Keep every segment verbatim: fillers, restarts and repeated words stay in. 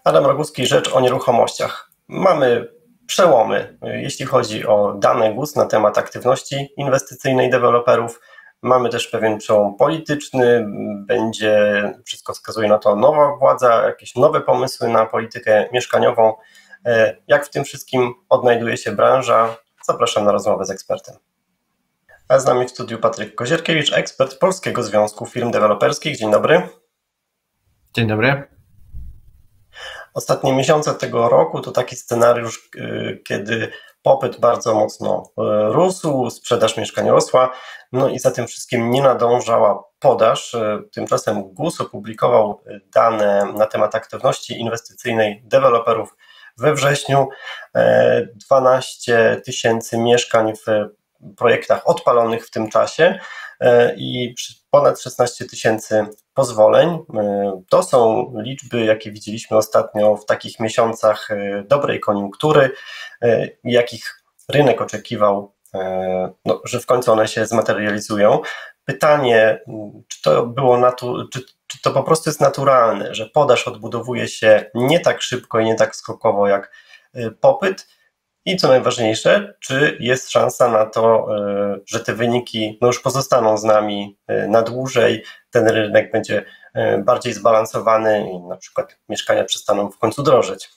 Adam Roguski, Rzecz o nieruchomościach. Mamy przełomy, jeśli chodzi o dane G U S na temat aktywności inwestycyjnej deweloperów. Mamy też pewien przełom polityczny, będzie, wszystko wskazuje na to, nowa władza, jakieś nowe pomysły na politykę mieszkaniową. Jak w tym wszystkim odnajduje się branża? Zapraszam na rozmowę z ekspertem. A z nami w studiu Patryk Kozierkiewicz, ekspert Polskiego Związku Firm Deweloperskich. Dzień dobry. Dzień dobry. Ostatnie miesiące tego roku to taki scenariusz, kiedy popyt bardzo mocno rósł, sprzedaż mieszkań rosła, no i za tym wszystkim nie nadążała podaż. Tymczasem G U S opublikował dane na temat aktywności inwestycyjnej deweloperów we wrześniu. dwanaście tysięcy mieszkań w projektach odpalonych w tym czasie i ponad szesnaście tysięcy pozwoleń. To są liczby, jakie widzieliśmy ostatnio w takich miesiącach dobrej koniunktury, jakich rynek oczekiwał, no, że w końcu one się zmaterializują. Pytanie, czy to było natu- czy, czy to po prostu jest naturalne, że podaż odbudowuje się nie tak szybko i nie tak skokowo jak popyt? I co najważniejsze, czy jest szansa na to, że te wyniki no już pozostaną z nami na dłużej, ten rynek będzie bardziej zbalansowany i na przykład mieszkania przestaną w końcu drożeć?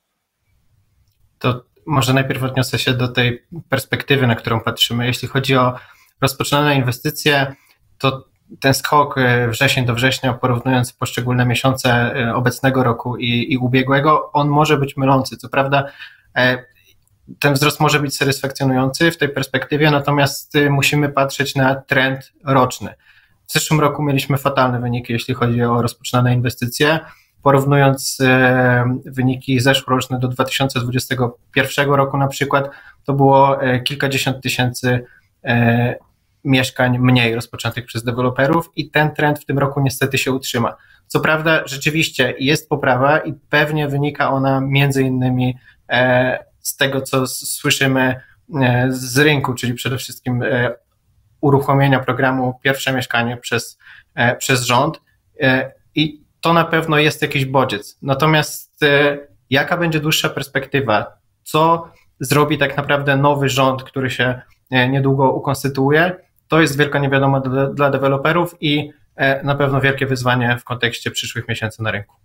To może najpierw odniosę się do tej perspektywy, na którą patrzymy. Jeśli chodzi o rozpoczynane inwestycje, to ten skok wrzesień do września, porównując poszczególne miesiące obecnego roku i, i ubiegłego, on może być mylący. Co prawda ten wzrost może być satysfakcjonujący w tej perspektywie, natomiast musimy patrzeć na trend roczny. W zeszłym roku mieliśmy fatalne wyniki, jeśli chodzi o rozpoczynane inwestycje. Porównując wyniki zeszłoroczne do dwa tysiące dwudziestego pierwszego roku na przykład, to było kilkadziesiąt tysięcy mieszkań mniej rozpoczętych przez deweloperów i ten trend w tym roku niestety się utrzyma. Co prawda rzeczywiście jest poprawa i pewnie wynika ona między innymi z tego, co słyszymy z rynku, czyli przede wszystkim uruchomienia programu Pierwsze Mieszkanie przez, przez rząd i to na pewno jest jakiś bodziec. Natomiast jaka będzie dłuższa perspektywa? Co zrobi tak naprawdę nowy rząd, który się niedługo ukonstytuuje? To jest wielka niewiadoma dla, dla deweloperów i na pewno wielkie wyzwanie w kontekście przyszłych miesięcy na rynku.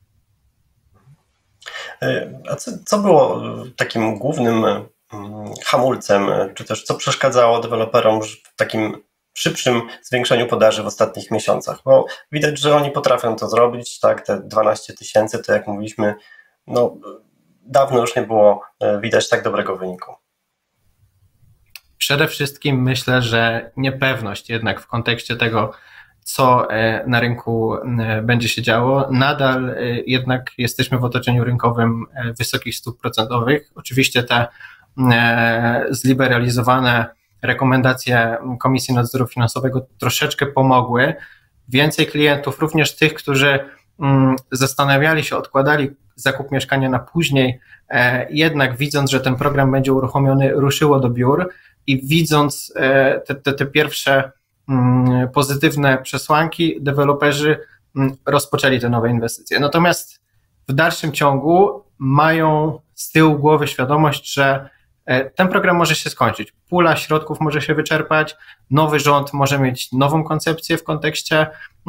A co, co było takim głównym hamulcem, czy też co przeszkadzało deweloperom w takim szybszym zwiększeniu podaży w ostatnich miesiącach? Bo widać, że oni potrafią to zrobić, tak, te dwanaście tysięcy, to jak mówiliśmy, no dawno już nie było widać tak dobrego wyniku. Przede wszystkim myślę, że niepewność jednak w kontekście tego, co na rynku będzie się działo. Nadal jednak jesteśmy w otoczeniu rynkowym wysokich stóp procentowych. Oczywiście te zliberalizowane rekomendacje Komisji Nadzoru Finansowego troszeczkę pomogły. Więcej klientów, również tych, którzy zastanawiali się, odkładali zakup mieszkania na później, jednak widząc, że ten program będzie uruchomiony, ruszyło do biur i widząc te, te, te pierwsze pozytywne przesłanki, deweloperzy rozpoczęli te nowe inwestycje. Natomiast w dalszym ciągu mają z tyłu głowy świadomość, że ten program może się skończyć. Pula środków może się wyczerpać, nowy rząd może mieć nową koncepcję w kontekście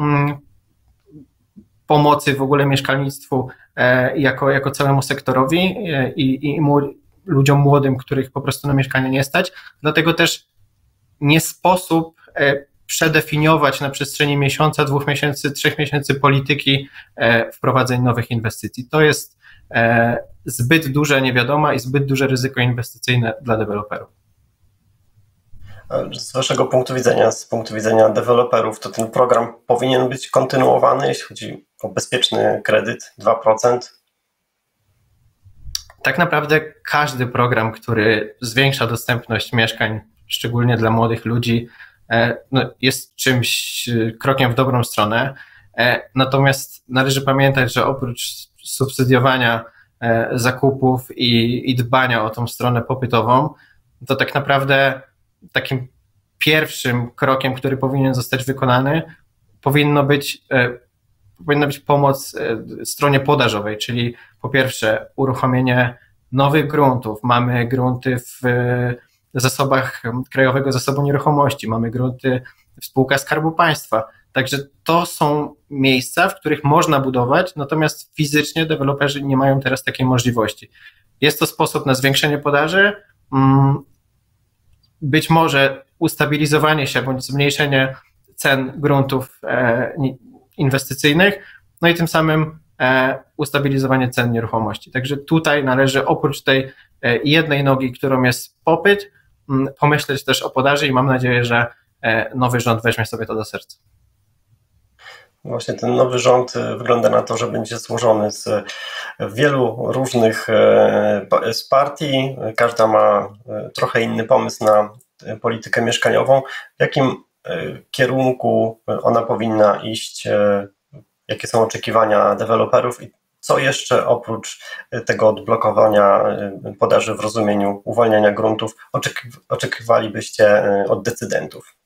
pomocy w ogóle mieszkalnictwu jako, jako całemu sektorowi i, i, i ludziom młodym, których po prostu na mieszkanie nie stać. Dlatego też nie sposób przedefiniować na przestrzeni miesiąca, dwóch miesięcy, trzech miesięcy polityki wprowadzeń nowych inwestycji. To jest zbyt duże niewiadoma i zbyt duże ryzyko inwestycyjne dla deweloperów. Z waszego punktu widzenia, z punktu widzenia deweloperów, to ten program powinien być kontynuowany, jeśli chodzi o bezpieczny kredyt dwa procent? Tak naprawdę każdy program, który zwiększa dostępność mieszkań, szczególnie dla młodych ludzi, no jest czymś, krokiem w dobrą stronę. Natomiast należy pamiętać, że oprócz subsydiowania zakupów i, i dbania o tą stronę popytową, to tak naprawdę takim pierwszym krokiem, który powinien zostać wykonany, powinno być, powinna być pomoc stronie podażowej, czyli po pierwsze uruchomienie nowych gruntów, mamy grunty w zasobach Krajowego Zasobu Nieruchomości, mamy grunty w spółkach Skarbu Państwa, także to są miejsca, w których można budować, natomiast fizycznie deweloperzy nie mają teraz takiej możliwości. Jest to sposób na zwiększenie podaży, być może ustabilizowanie się bądź zmniejszenie cen gruntów inwestycyjnych, no i tym samym ustabilizowanie cen nieruchomości. Także tutaj należy oprócz tej jednej nogi, którą jest popyt, pomyśleć też o podaży i mam nadzieję, że nowy rząd weźmie sobie to do serca. Właśnie ten nowy rząd wygląda na to, że będzie złożony z wielu różnych z partii. Każda ma trochę inny pomysł na politykę mieszkaniową. W jakim kierunku ona powinna iść? Jakie są oczekiwania deweloperów i co jeszcze oprócz tego odblokowania podaży w rozumieniu uwalniania gruntów oczekiwalibyście od decydentów?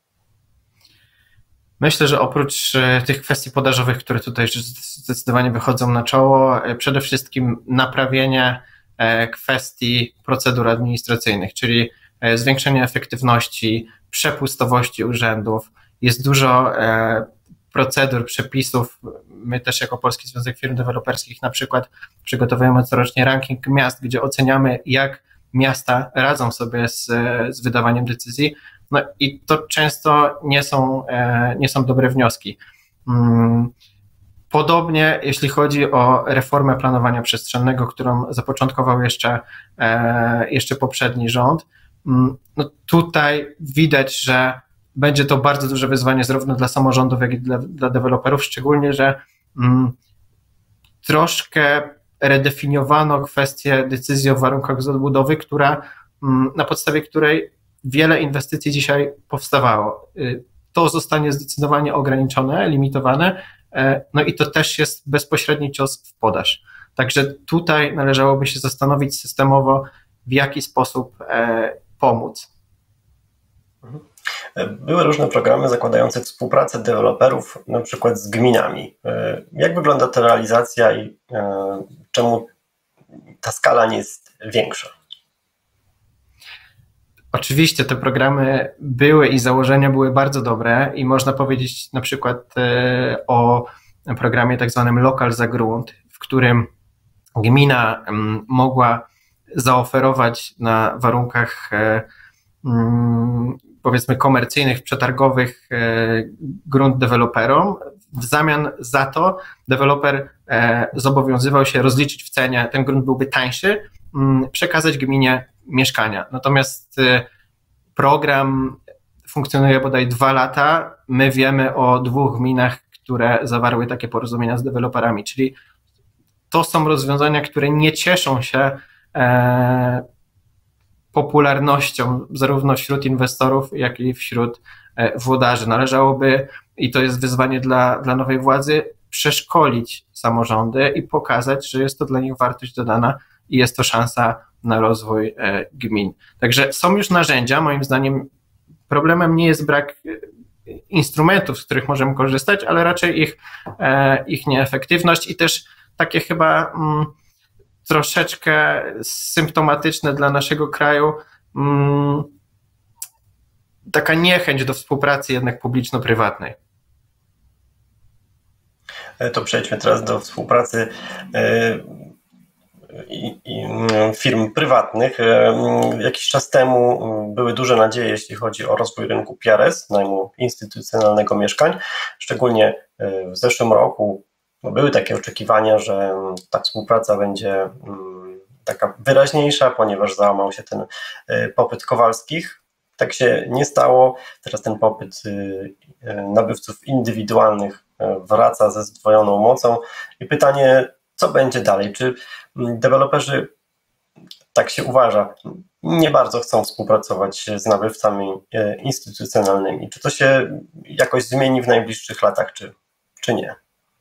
Myślę, że oprócz tych kwestii podażowych, które tutaj zdecydowanie wychodzą na czoło, przede wszystkim naprawienie kwestii procedur administracyjnych, czyli zwiększenie efektywności, przepustowości urzędów. Jest dużo procedur, przepisów. My też jako Polski Związek Firm Deweloperskich na przykład przygotowujemy corocznie ranking miast, gdzie oceniamy, jak miasta radzą sobie z, z wydawaniem decyzji. No i to często nie są, nie są dobre wnioski. Podobnie jeśli chodzi o reformę planowania przestrzennego, którą zapoczątkował jeszcze, jeszcze poprzedni rząd, no tutaj widać, że będzie to bardzo duże wyzwanie zarówno dla samorządów, jak i dla, dla deweloperów, szczególnie, że mm, troszkę redefiniowano kwestię decyzji o warunkach zabudowy, która, mm, na podstawie której wiele inwestycji dzisiaj powstawało. To zostanie zdecydowanie ograniczone, limitowane, no i to też jest bezpośredni cios w podaż. Także tutaj należałoby się zastanowić systemowo, w jaki sposób e, pomóc. Były różne programy zakładające współpracę deweloperów, na przykład z gminami. Jak wygląda ta realizacja i czemu ta skala nie jest większa? Oczywiście te programy były i założenia były bardzo dobre i można powiedzieć na przykład o programie tak zwanym Lokal za grunt, w którym gmina mogła zaoferować na warunkach powiedzmy komercyjnych, przetargowych grunt deweloperom. W zamian za to deweloper zobowiązywał się rozliczyć w cenie, ten grunt byłby tańszy, przekazać gminie mieszkania. Natomiast program funkcjonuje bodaj dwa lata. My wiemy o dwóch gminach, które zawarły takie porozumienia z deweloperami, czyli to są rozwiązania, które nie cieszą się popularnością zarówno wśród inwestorów, jak i wśród włodarzy. Należałoby, i to jest wyzwanie dla, dla nowej władzy, przeszkolić samorządy i pokazać, że jest to dla nich wartość dodana i jest to szansa na rozwój gmin. Także są już narzędzia, moim zdaniem problemem nie jest brak instrumentów, z których możemy korzystać, ale raczej ich, ich nieefektywność i też takie chyba mm, troszeczkę symptomatyczne dla naszego kraju mm, taka niechęć do współpracy jednak publiczno-prywatnej. To przejdźmy teraz do współpracy i, i firm prywatnych. Jakiś czas temu były duże nadzieje, jeśli chodzi o rozwój rynku P R S, najmu instytucjonalnego mieszkań. Szczególnie w zeszłym roku były takie oczekiwania, że ta współpraca będzie taka wyraźniejsza, ponieważ załamał się ten popyt Kowalskich. Tak się nie stało. Teraz ten popyt nabywców indywidualnych wraca ze zdwojoną mocą. I pytanie, co będzie dalej? Czy deweloperzy, tak się uważa, nie bardzo chcą współpracować z nabywcami instytucjonalnymi? Czy to się jakoś zmieni w najbliższych latach, czy, czy nie?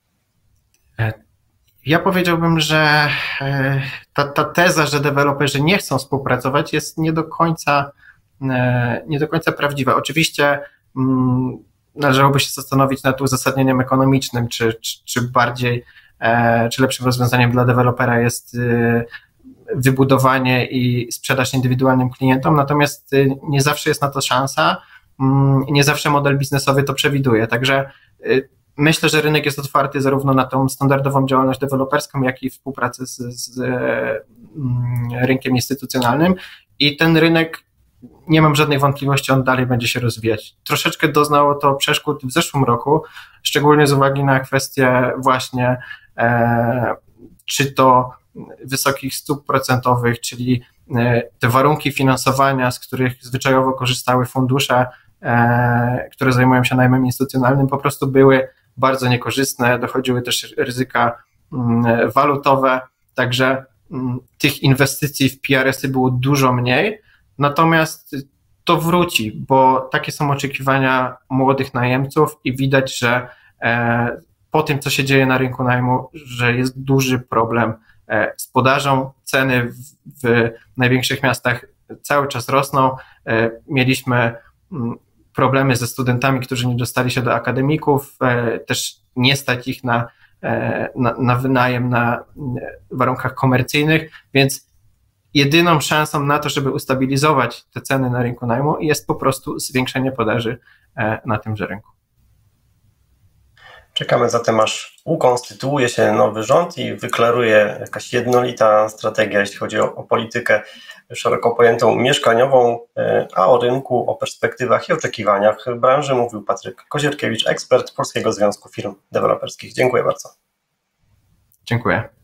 Ja powiedziałbym, że ta, ta teza, że deweloperzy nie chcą współpracować, jest nie do końca, nie do końca prawdziwa. Oczywiście należałoby się zastanowić nad uzasadnieniem ekonomicznym, czy, czy, czy bardziej czy lepszym rozwiązaniem dla dewelopera jest wybudowanie i sprzedaż indywidualnym klientom, natomiast nie zawsze jest na to szansa, nie zawsze model biznesowy to przewiduje, także myślę, że rynek jest otwarty zarówno na tą standardową działalność deweloperską, jak i współpracę z, z rynkiem instytucjonalnym i ten rynek, nie mam żadnej wątpliwości, on dalej będzie się rozwijać. Troszeczkę doznało to przeszkód w zeszłym roku, szczególnie z uwagi na kwestie właśnie e, czy to wysokich stóp procentowych, czyli e, te warunki finansowania, z których zwyczajowo korzystały fundusze, e, które zajmują się najmem instytucjonalnym, po prostu były bardzo niekorzystne, dochodziły też ryzyka mm, walutowe, także mm, tych inwestycji w P R S-y było dużo mniej, natomiast to wróci, bo takie są oczekiwania młodych najemców i widać, że e, po tym, co się dzieje na rynku najmu, że jest duży problem e, z podażą, ceny w, w największych miastach cały czas rosną, e, mieliśmy m, problemy ze studentami, którzy nie dostali się do akademików, e, też nie stać ich na, e, na, na wynajem na warunkach komercyjnych, więc jedyną szansą na to, żeby ustabilizować te ceny na rynku najmu jest po prostu zwiększenie podaży na tymże rynku. Czekamy zatem, aż ukonstytuuje się nowy rząd i wyklaruje jakaś jednolita strategia, jeśli chodzi o, o politykę szeroko pojętą mieszkaniową, a o rynku, o perspektywach i oczekiwaniach branży mówił Patryk Kozierkiewicz, ekspert Polskiego Związku Firm Deweloperskich. Dziękuję bardzo. Dziękuję.